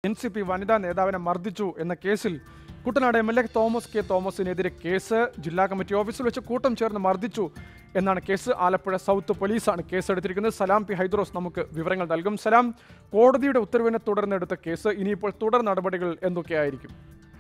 NCP വനിതാ നേതാവിനെ മർദ്ദിച്ചു എന്ന കേസിൽ കുട്ടനാട് MLA തോമസ് കെ തോമസിനെതിരെ കേസ്. ജില്ലാ കമ്മിറ്റി ഓഫീസിൽ വെച്ച് കൂട്ടം ചേർന്ന് മർദ്ദിച്ചു എന്നാണ് കേസ്. ആലപ്പുഴ സൗത്ത് പോലീസാണ് കേസെടുത്തിരിക്കുന്നത്. സലാം പി ഹൈദ്രോസ് നമുക്ക് വിവരങ്ങൾ നൽകും. സലാം, കോടതിയുടെ ഉത്തരവിനെ തുടർന്നെടുത്ത കേസ്, ഇനിയിപ്പോൾ തുടർ നടപടികൾ എന്തൊക്കെയായിരിക്കും?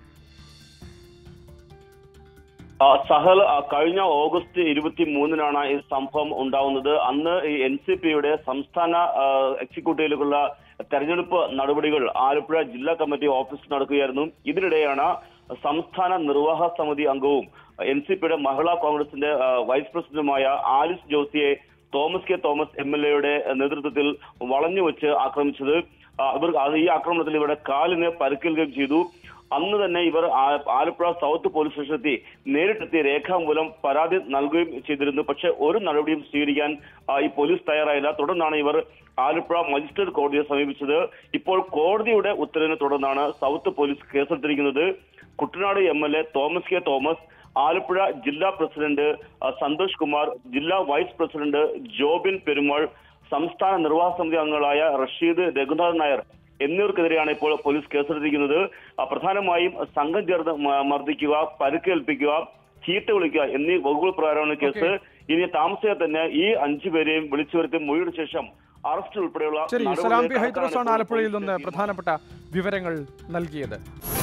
സഹൽ, കഴിഞ്ഞ ഓഗസ്റ്റ് 23-നാണ് ഈ സംഭവം ഉണ്ടാവുന്നത്. അന്ന് ഈ NCPയുടെ സംസ്ഥാന എക്സിക്യൂട്ടീവിലേക്കുള്ള തെരഞ്ഞെടുപ്പ് നടപടികൾ ആലപ്പുഴ ജില്ലാ കമ്മിറ്റി ഓഫീസിൽ നടക്കുകയായിരുന്നു. ഇതിനിടെയാണ് സംസ്ഥാന നിർവാഹക സമിതി അംഗവും NCPയുടെ മഹിളാ കോൺഗ്രസിന്റെ വൈസ് പ്രസിഡന്റുമായ ആലിസ് ജോസിയെ തോമസ് കെ തോമസ് MLAയുടെ നേതൃത്വത്തിൽ വളഞ്ഞുവെച്ച് ആക്രമിച്ചത്. ഈ ആക്രമണത്തിൽ ഇവരുടെ കാലിന് പരിക്കേൽക്കുകയും ചെയ്തു. അന്ന് തന്നെ ഇവർ ആലപ്പുഴ സൗത്ത് പോലീസ് സ്റ്റേഷനിലെത്തി നേരിട്ടെത്തി രേഖാമൂലം പരാതി നൽകുകയും ചെയ്തിരുന്നു. പക്ഷെ ഒരു നടപടിയും സ്വീകരിക്കാൻ ഈ പോലീസ് തയ്യാറായില്ല. തുടർന്നാണ് ഇവർ ആലപ്പുഴ മജിസ്ട്രേറ്റ് കോടതിയെ സമീപിച്ചത്. ഇപ്പോൾ കോടതിയുടെ ഉത്തരവിനെ തുടർന്നാണ് സൗത്ത് പോലീസ് കേസെടുത്തിരിക്കുന്നത്. കുട്ടനാട് MLA തോമസ് കെ തോമസ്, ആലപ്പുഴ ജില്ലാ പ്രസിഡന്റ് സന്തോഷ് കുമാർ, ജില്ലാ വൈസ് പ്രസിഡന്റ് ജോബിൻ പെരുമാൾ, സംസ്ഥാന നിർവാഹക സമിതി അംഗങ്ങളായ റഷീദ്, രഘുനാഥൻ നായർ എന്നിവർക്കെതിരെയാണ് ഇപ്പോൾ പോലീസ് കേസെടുത്തിരിക്കുന്നത്. പ്രധാനമായും സംഘം ചേർന്ന് മർദ്ദിക്കുക, പരുക്കേൽപ്പിക്കുക, ചീട്ട് വിളിക്കുക എന്നീ വകുപ്പുകൾ പ്രകാരമാണ് കേസ്. ഇനി താമസിയാതെ തന്നെ ഈ 5 പേരെയും വിളിച്ചു വരുത്തി മൊഴിയുടെ ശേഷം അറസ്റ്റ് ഉൾപ്പെടെയുള്ള സലാം പി ഹൈദ്രോസാണ് ആലപ്പുഴയിൽ നിന്ന് പ്രധാനപ്പെട്ട വിവരങ്ങൾ നൽകിയത്.